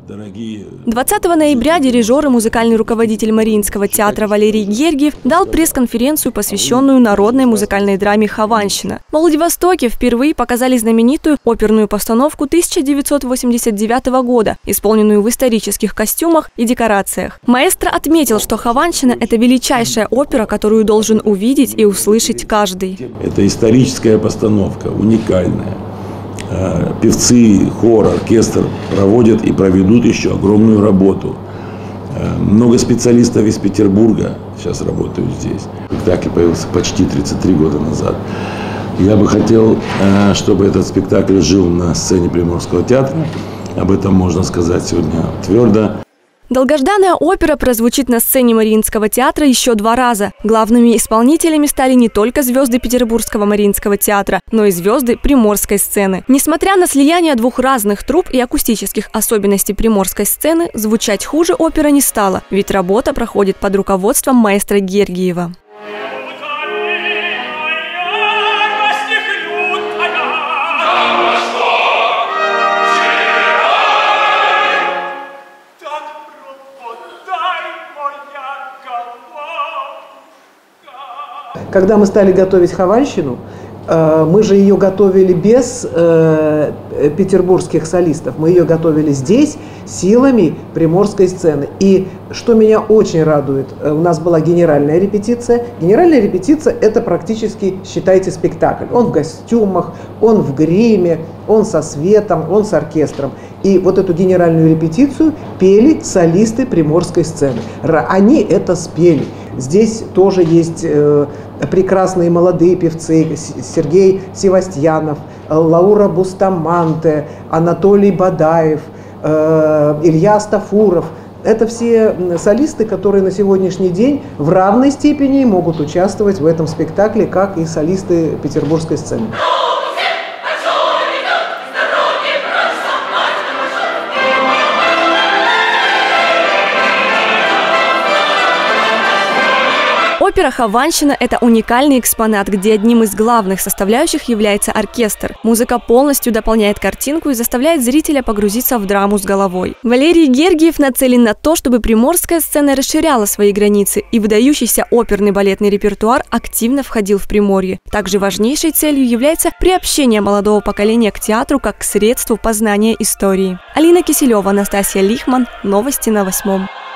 20 ноября дирижер и музыкальный руководитель Мариинского театра Валерий Гергиев дал пресс-конференцию, посвященную народной музыкальной драме «Хованщина». В Владивостоке впервые показали знаменитую оперную постановку 1989 года, исполненную в исторических костюмах и декорациях. Маэстро отметил, что «Хованщина» – это величайшая опера, которую должен увидеть и услышать каждый. Это историческая постановка, уникальная. Певцы, хор, оркестр проводят и проведут еще огромную работу. Много специалистов из Петербурга сейчас работают здесь. Спектакль появился почти 33 года назад. Я бы хотел, чтобы этот спектакль жил на сцене Приморского театра. Об этом можно сказать сегодня твердо. Долгожданная опера прозвучит на сцене Мариинского театра еще 2 раза. Главными исполнителями стали не только звезды Петербургского Мариинского театра, но и звезды приморской сцены. Несмотря на слияние 2 разных труп и акустических особенностей приморской сцены, звучать хуже опера не стала, ведь работа проходит под руководством маэстро Гергиева. Когда мы стали готовить «Хованщину», мы же ее готовили без петербургских солистов. Мы ее готовили здесь силами приморской сцены. И что меня очень радует, у нас была генеральная репетиция. Генеральная репетиция – это практически, считайте, спектакль. Он в костюмах, он в гриме, он со светом, он с оркестром. И вот эту генеральную репетицию пели солисты приморской сцены. Они это спели. Здесь тоже есть прекрасные молодые певцы: Сергей Севастьянов, Лаура Бустаманте, Анатолий Бадаев, Илья Астафуров. Это все солисты, которые на сегодняшний день в равной степени могут участвовать в этом спектакле, как и солисты петербургской сцены. Опера «Хованщина» – это уникальный экспонат, где одним из главных составляющих является оркестр. Музыка полностью дополняет картинку и заставляет зрителя погрузиться в драму с головой. Валерий Гергиев нацелен на то, чтобы приморская сцена расширяла свои границы, и выдающийся оперный балетный репертуар активно входил в Приморье. Также важнейшей целью является приобщение молодого поколения к театру как к средству познания истории. Алина Киселева, Анастасия Лихман. Новости на 8.